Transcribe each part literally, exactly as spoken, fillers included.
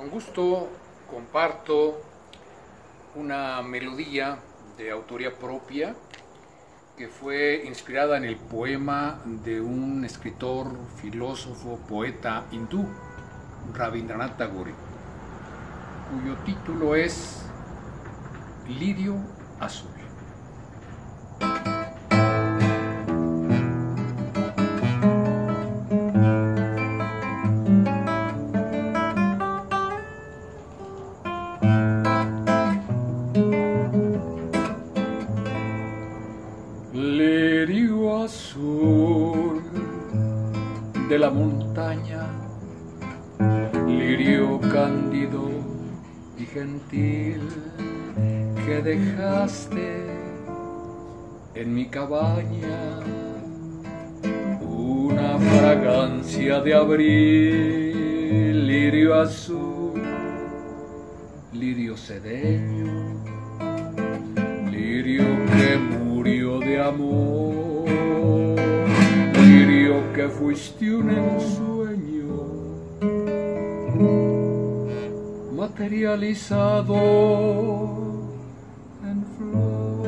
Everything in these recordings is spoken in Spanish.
Con gusto comparto una melodía de autoría propia que fue inspirada en el poema de un escritor, filósofo, poeta hindú, Rabindranath Tagore, cuyo título es Lirio Azul. Lirio azul de la montaña, lirio cándido y gentil que dejaste en mi cabaña, una fragancia de abril. Lirio azul, lirio sedeño, lirio que murió de amor, lirio que fuiste un ensueño materializado en flor.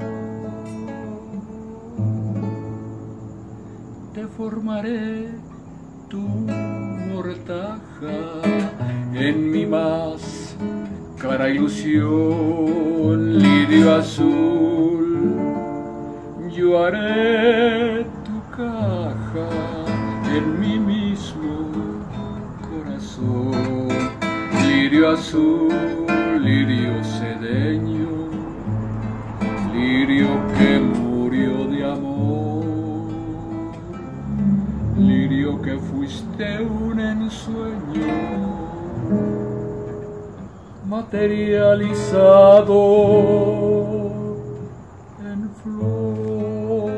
Te formaré tu mortaja en mi más clara ilusión. Lirio azul, yo haré tu caja en mi mismo corazón. Lirio azul, lirio sedeño, lirio que murió de amor, lirio que fuiste un ensueño materializado en flor.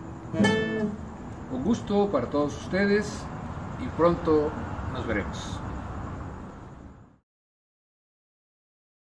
Un gusto para todos ustedes y pronto nos veremos.